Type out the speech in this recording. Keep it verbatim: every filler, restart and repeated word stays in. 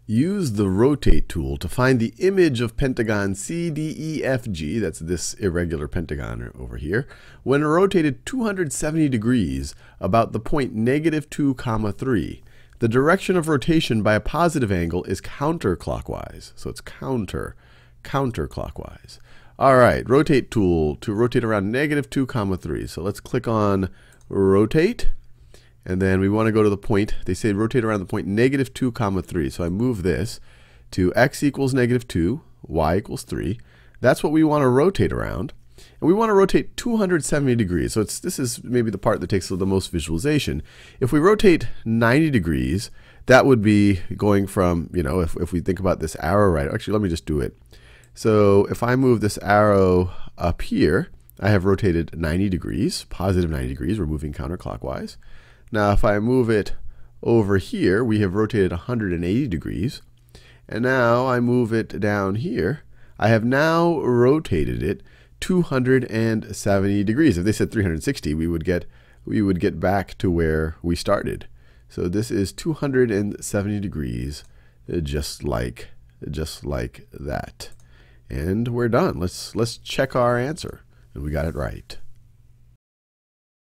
Use the rotate tool to find the image of pentagon C D E F G, that's this irregular pentagon over here, when rotated two hundred seventy degrees about the point negative two comma three. The direction of rotation by a positive angle is counterclockwise. So it's counter, counterclockwise. All right, rotate tool to rotate around negative two comma three. So let's click on rotate. And then we want to go to the point, they say rotate around the point negative two comma three. So I move this to x equals negative two, y equals three. That's what we want to rotate around. And we want to rotate two hundred seventy degrees. So it's, this is maybe the part that takes the most visualization. If we rotate ninety degrees, that would be going from, you know, if, if we think about this arrow right, actually let me just do it. So if I move this arrow up here, I have rotated ninety degrees, positive ninety degrees, we're moving counterclockwise. Now if I move it over here, we have rotated one hundred eighty degrees. And now I move it down here. I have now rotated it two hundred seventy degrees. If they said three hundred sixty, we would get we would get back to where we started. So this is two hundred seventy degrees, just like just like that. And we're done. Let's let's check our answer. And we got it right.